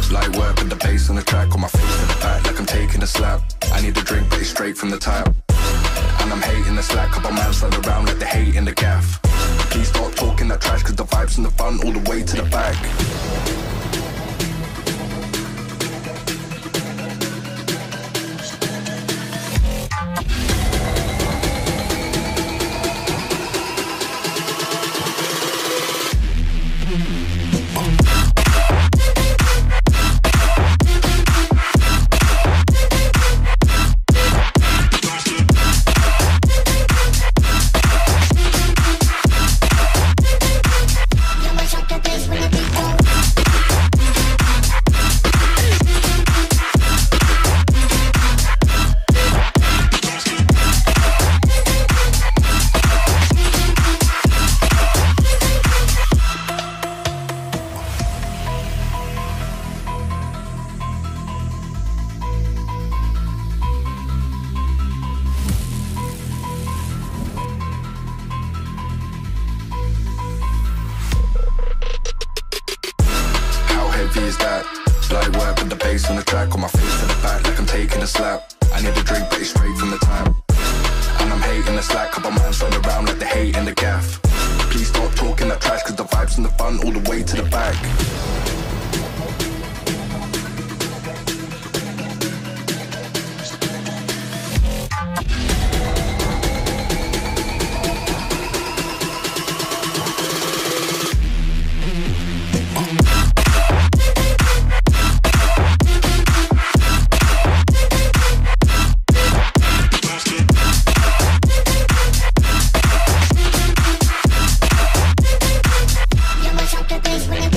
Light work with the bass on the track, on my face to the back like I'm taking a slap. I need a drink but it's straight from the tap. And I'm hating the slack, couple man stand around like they hate in the gaff. Please stop talking that trash, cause the vibes in the front all the way to the back. Is that light work with the bass on the track, on my face to the back like I'm taking a slap. I need a drink but it's straight from the tap. And I'm hating the slack, couple man stand around like they hate in the gaff. Please stop talking that trash, cause the vibes in the front all the way to the back. When